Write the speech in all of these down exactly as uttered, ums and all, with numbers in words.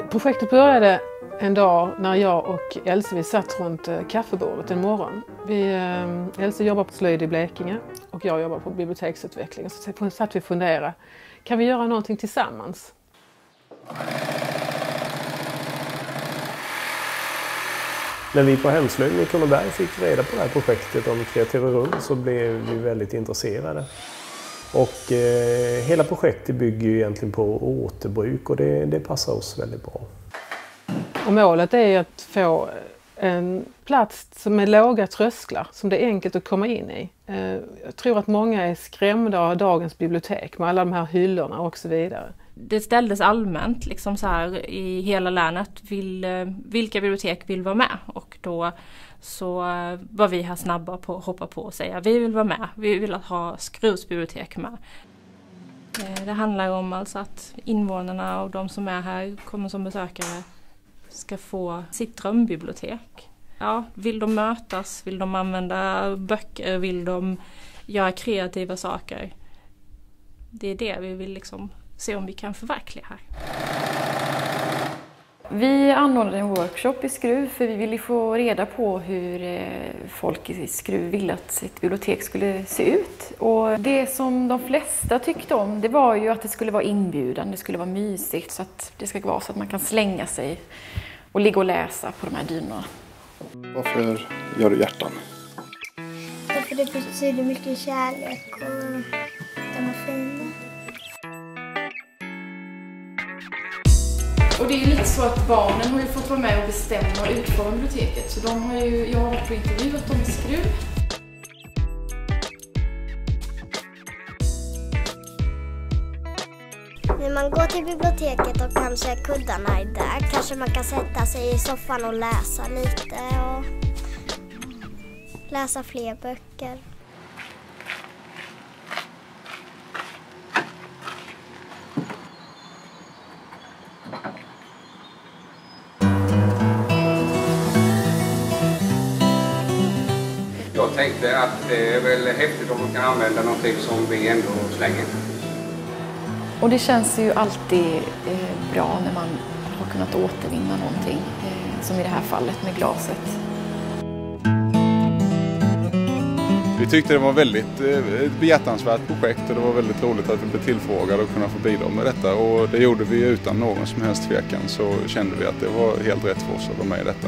Projektet började en dag när jag och Else vi satt runt kaffebordet en morgon. Vi, Else jobbar på slöjd i Blekinge och jag jobbar på biblioteksutveckling. Så satt vi och funderade, kan vi göra någonting tillsammans? När vi på Hemslöjden i Kronoberg fick reda på det här projektet om kreativa rum så blev vi väldigt intresserade. Och eh, hela projektet bygger ju egentligen på återbruk och det, det passar oss väldigt bra. Och målet är att få en plats som är låga trösklar, som det är enkelt att komma in i. Eh, jag tror att många är skrämda av dagens bibliotek med alla de här hyllorna och så vidare. Det ställdes allmänt liksom så här i hela länet, vill, vilka bibliotek vill vara med? Och då så var vi här snabba på att hoppa på och säga vi vill vara med, vi vill ha Skruvs bibliotek med. Det handlar om alltså att invånarna och de som är här, kommer som besökare, ska få sitt drömbibliotek. Ja, vill de mötas, vill de använda böcker, vill de göra kreativa saker? Det är det vi vill liksom se om vi kan förverkliga här. Vi anordnade en workshop i Skruv för vi ville få reda på hur folk i Skruv ville att sitt bibliotek skulle se ut. Och det som de flesta tyckte om, det var ju att det skulle vara inbjudande, det skulle vara mysigt, så att det ska vara så att man kan slänga sig och ligga och läsa på de här dynorna. Varför gör du hjärtan? Därför det betyder mycket kärlek och de är fina. Och det är ju lite så att barnen har ju fått vara med och bestämma och utforma biblioteket. Så de har ju, jag har varit på intervjuat dem i Skruv. När man går till biblioteket och kanske kuddarna är där, kanske man kan sätta sig i soffan och läsa lite och läsa fler böcker. Jag tänkte att det är väl häftigt om man kan använda någonting som vi ändå slänger. Och det känns ju alltid eh, bra när man har kunnat återvinna någonting, eh, som i det här fallet med glaset. Vi tyckte det var väldigt eh, ett behjärtansvärt projekt och det var väldigt roligt att vi blev tillfrågade och kunna få bidra med detta. Och det gjorde vi utan någon som helst tvekan, så kände vi att det var helt rätt för oss att vara med i detta.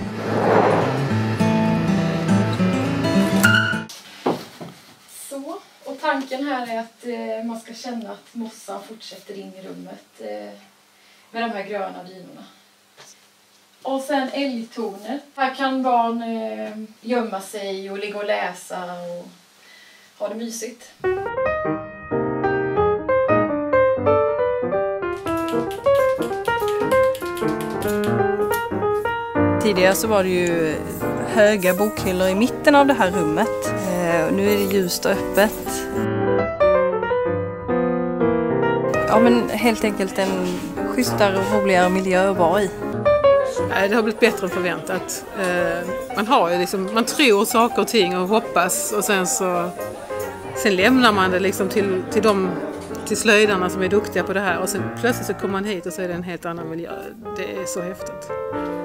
Och tanken här är att eh, man ska känna att mossan fortsätter in i rummet eh, med de här gröna dynorna. Och sen älgtornet. Här kan barn eh, gömma sig och ligga och läsa och ha det mysigt. Tidigare så var det ju höga bokhyllor i mitten av det här rummet. Nu är det ljust och öppet. Ja, men helt enkelt en schysstare och roligare miljö att vara i. Det har blivit bättre än förväntat. Man har ju liksom, man tror saker och ting och hoppas och sen så sen lämnar man det liksom till, till de till slöjdarna som är duktiga på det här och sen plötsligt så kommer man hit och så är det en helt annan miljö. Det är så häftigt.